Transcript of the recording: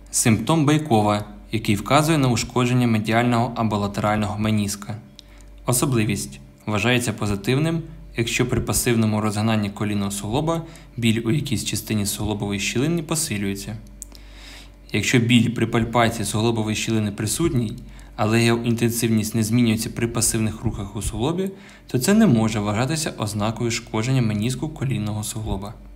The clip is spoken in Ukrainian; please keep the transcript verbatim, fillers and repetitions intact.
Симптом Бейкова, який вказує на ушкодження медіального або латерального меніска. Особливість. Вважається позитивним, якщо при пасивному розгинанні колінного суглоба біль у якійсь частині суглобової щілини посилюється. Якщо біль при пальпації суглобової щілини присутній, але його інтенсивність не змінюється при пасивних рухах у суглобі, то це не може вважатися ознакою шкодження меніску колінного суглоба.